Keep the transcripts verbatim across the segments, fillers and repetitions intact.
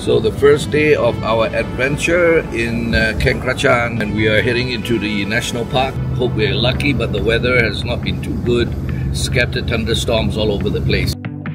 So the first day of our adventure in uh, Kaeng Krachan, and we are heading into the national park. Hope we're lucky, but the weather has not been too good. Scattered thunderstorms all over the place.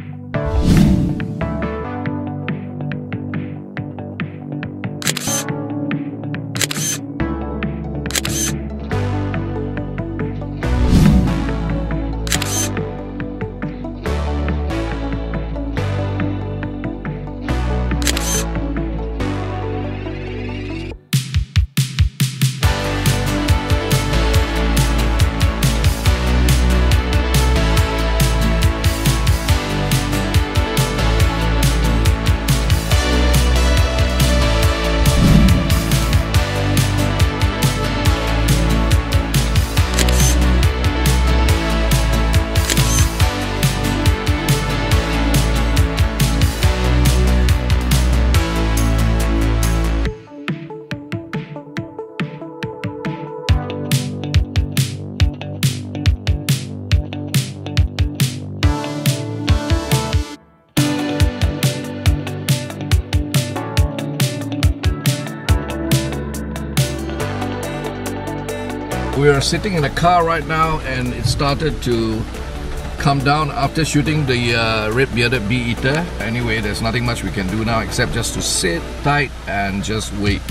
We are sitting in a car right now, and it started to come down after shooting the uh, red-bearded bee-eater. Anyway, there's nothing much we can do now except just to sit tight and just wait.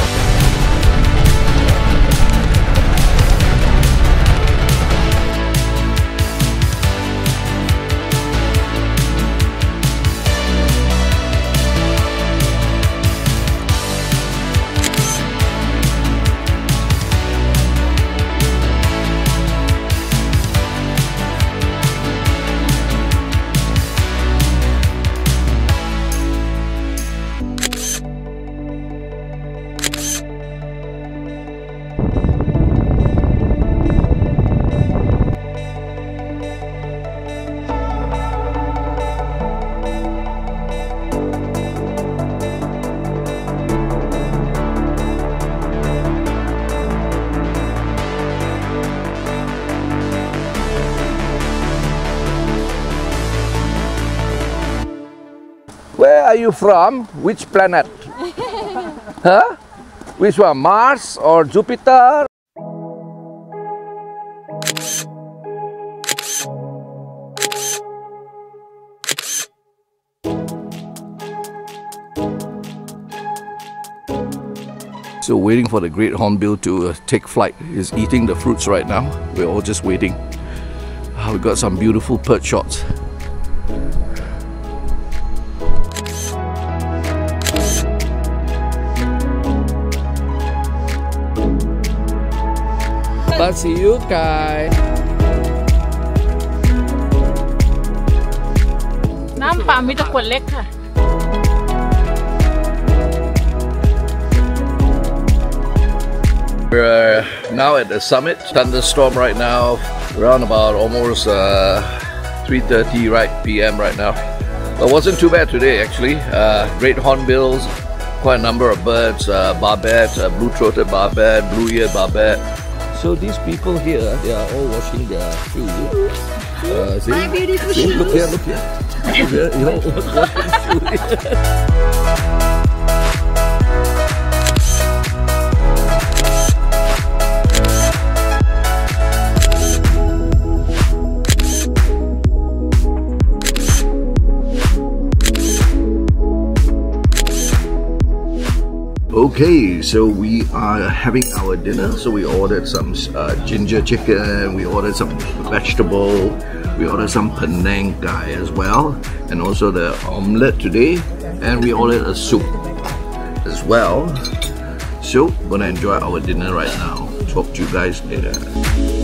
Where are you from? Which planet? Huh? Which one? Mars or Jupiter? So waiting for the Great Hornbill to uh, take flight. He's eating the fruits right now. We're all just waiting. Uh, we got some beautiful perch shots. But see you guys. Nampakมีแต่ขวดเล็กค่ะ We're now at the summit. Thunderstorm right now. Around about almost uh, three thirty right P M right now. But it wasn't too bad today actually. Uh, Great Hornbills, quite a number of birds. Uh, barbet, uh, Blue Throated Barbet, Blue Eared Barbet. So these people here, they are all washing their shoes. Uh, see? My beautiful see? shoes. Look here, look here. Look here. You're all washing shoes. Okay, so we are having our dinner. So we ordered some uh, ginger chicken, we ordered some vegetable, we ordered some Penang Thai as well, and also the omelette today, and we ordered a soup as well. So, gonna enjoy our dinner right now. Talk to you guys later.